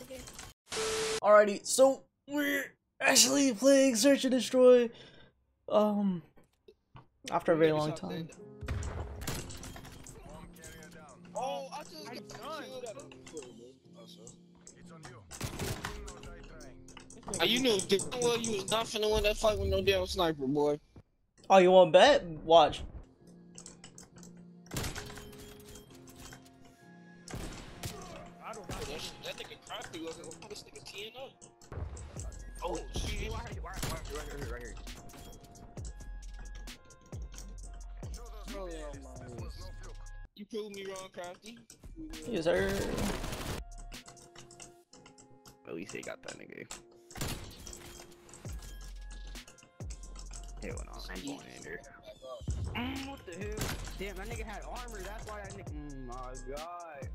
game. Alrighty, so we're actually playing Search and Destroy. After a very long time. Oh, I just got killed at a You knew damn well you was not finna win that fight with no damn sniper, boy. Oh, you want to bet? Watch. I don't know. That nigga crafty wasn't. How this nigga teeing up? Oh shit! Right here. Oh my! You proved me wrong, crafty. Yes, sir. At least they got that nigga. Hell no, I'm going in there. What the hell? Damn, that nigga had armor. That's why that nigga. My god.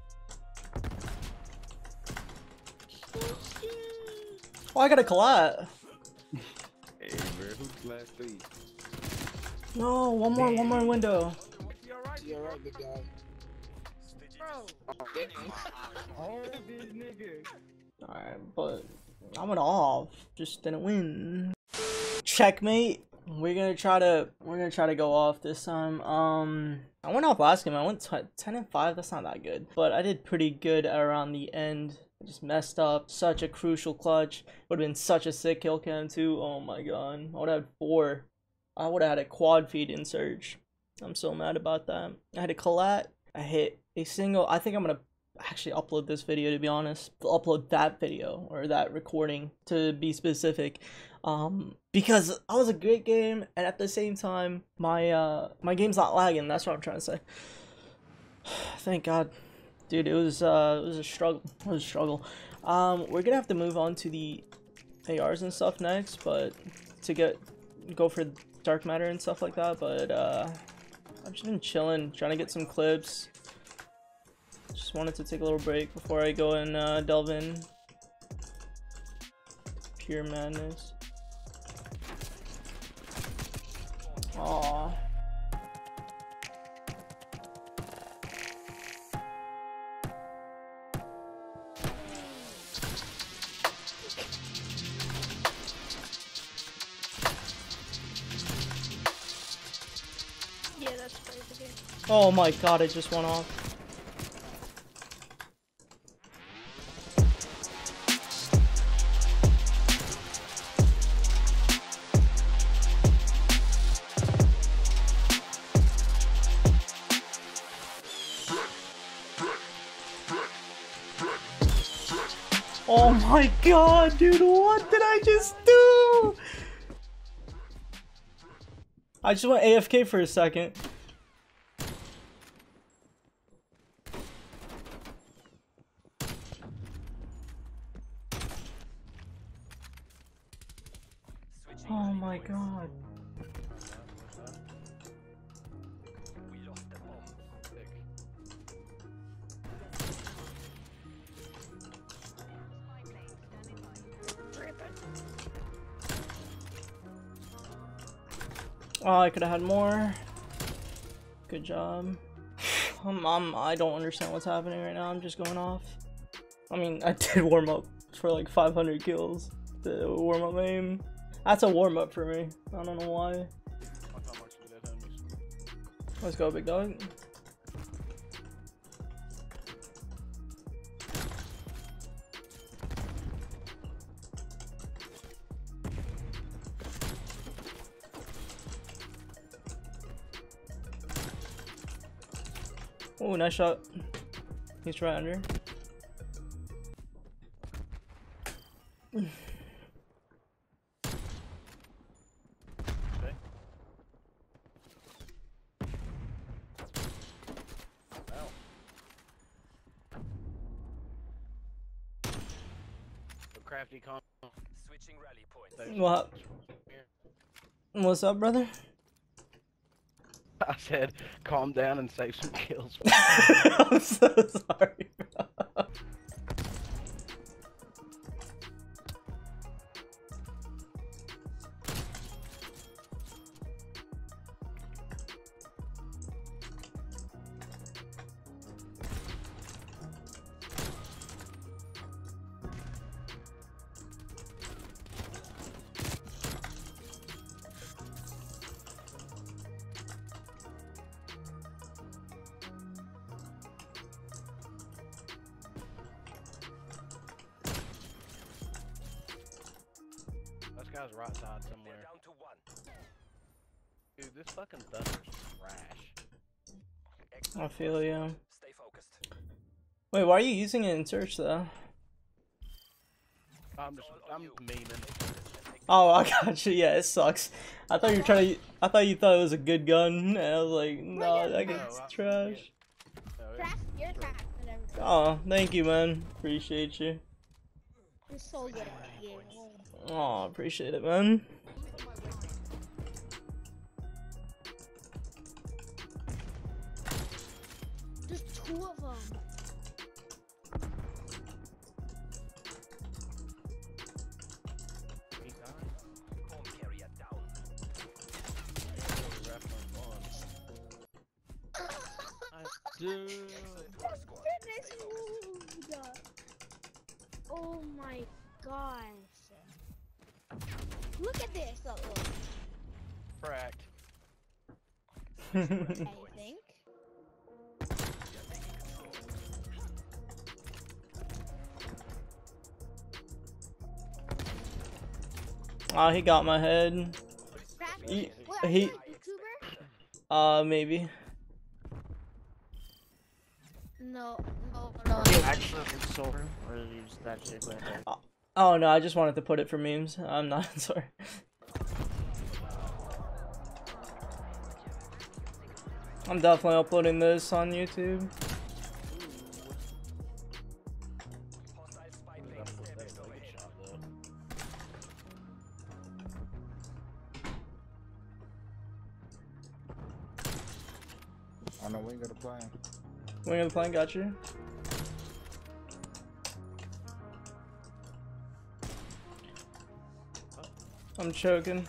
Oh, I got a collat. Hey, bro, who's last feet? No, one more window. You alright, big guy? Bro. Oh, this nigga. Alright, but I went off. Just didn't win. Checkmate. We're gonna try to go off this time. I went off last game. I went 10-5. That's not that good, but I did pretty good around the end. I just messed up. Such a crucial clutch. Would have been such a sick kill cam too. Oh my god. I would have had 4. I would have had a quad feed in Surge. I'm so mad about that. I had a collat. I hit a single. I think I'm gonna actually upload this video, to be honest. Upload that video, or that recording to be specific. Because that was a great game, and at the same time my game's not lagging. That's what I'm trying to say. Thank god, dude. It was a struggle. We're gonna have to move on to the ARs and stuff next, but to go for dark matter and stuff like that. But I've just been chilling, trying to get some clips. Just wanted to take a little break before I go and delve in pure madness. Aww. Yeah, that's crazy. Oh my god, it just went off. Oh my god, dude, what did I just do? I just went AFK for a second. Oh my god. Oh, I could have had more. Good job. I don't understand what's happening right now. I'm just going off. I mean, I did warm up for like 500 kills. The warm up aim. That's a warm up for me. I don't know why. Let's go, big dog. Oh, nice shot. He's right under. Okay. Ow. Crafty con. Switching rally point. What? What's up, brother? I said, calm down and save some kills. I'm so sorry, bro. guy's right side somewhere. Dude, this fucking thunder's trash. I feel you. Wait, why are you using it in search though? I'm memeing. Oh, I got you. Yeah, it sucks. I thought you were trying to. I thought you thought it was a good gun, and I was like, no, that gun's trash. Trash, you're trash and everything. Oh, thank you, man. Appreciate you. You're so good at the game. Oh, appreciate it, man. There's two of them. Dude. Fitness moved. Oh my gosh. Look at this. Look. Cracked. I think. Oh, he got my head. He, what, he- are you a YouTuber? Maybe. No. Actually looking silver, or did you just actually play it? Oh no, I just wanted to put it for memes. I'm not sorry. I'm definitely uploading this on YouTube. Oh no, we ain't got a plan. Wing of the plane, got you. I'm choking.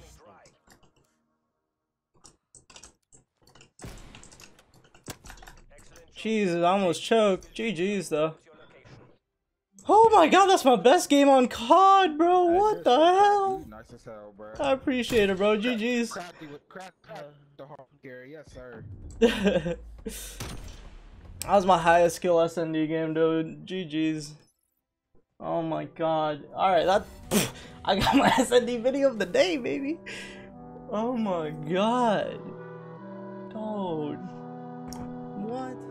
Jesus, I almost choked. GG's though. Oh my god, that's my best game on COD, bro. What the hell? Nice as hell, bro. I appreciate it, bro. GG's. Crafty with crack the hard Gary, yes sir. That was my highest skill SND game, dude. GG's. Oh my god. Alright, that I got my SND video of the day, baby. Oh my god. Dude. What?